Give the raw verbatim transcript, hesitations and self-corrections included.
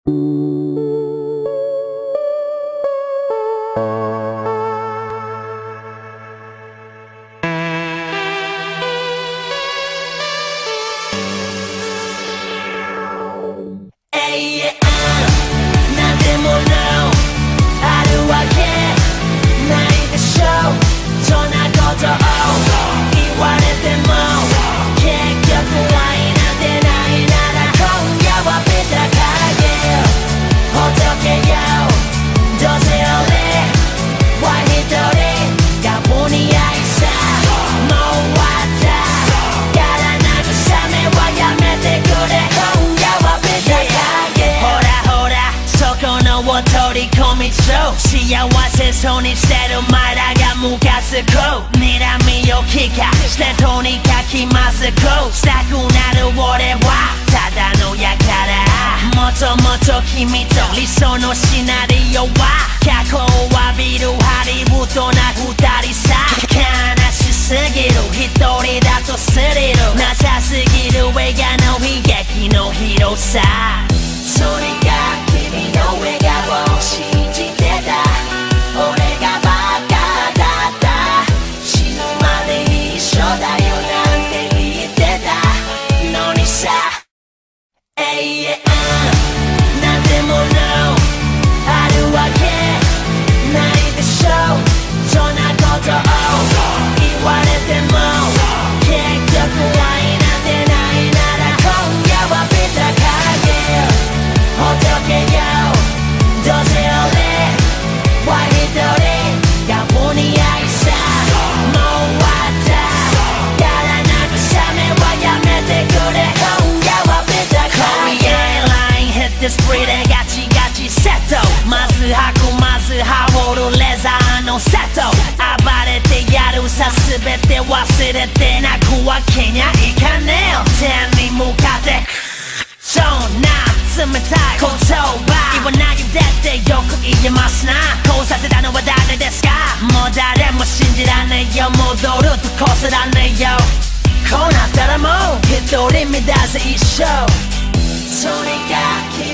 幸せそうにしてる前らがムカつく睨みを利かしてとにかくまずくしたくなる俺はただのやからもっともっと君と理想のシナリオは過去を浴びるハリウッドな二人さ悲しすぎる一人だとスリルなさすぎる映画の悲劇の広さそれが君の笑顔を信じてた俺がバカだった死ぬまで一緒だよなんて言ってたのにさ永遠なんてものあるわけないでしょそんなことを言われても結局愛なんてないなら今夜はビタ影ほっとけよどうせ俺は一人がぼに愛さもう終わったから慰めはやめてくれ今夜はビタ影 Line hit the street でガチガチセットまず履くまず羽織るレザーのセット暴れてやるさ全て忘れて泣くわけにはいかねえ天に向かってそんな冷たい言葉言わないでってよく言いますなこうさせたのは誰ですかもう誰も信じらんねえよ戻るとこすらんねえよこうなったらもう一人目だぜ一生それが君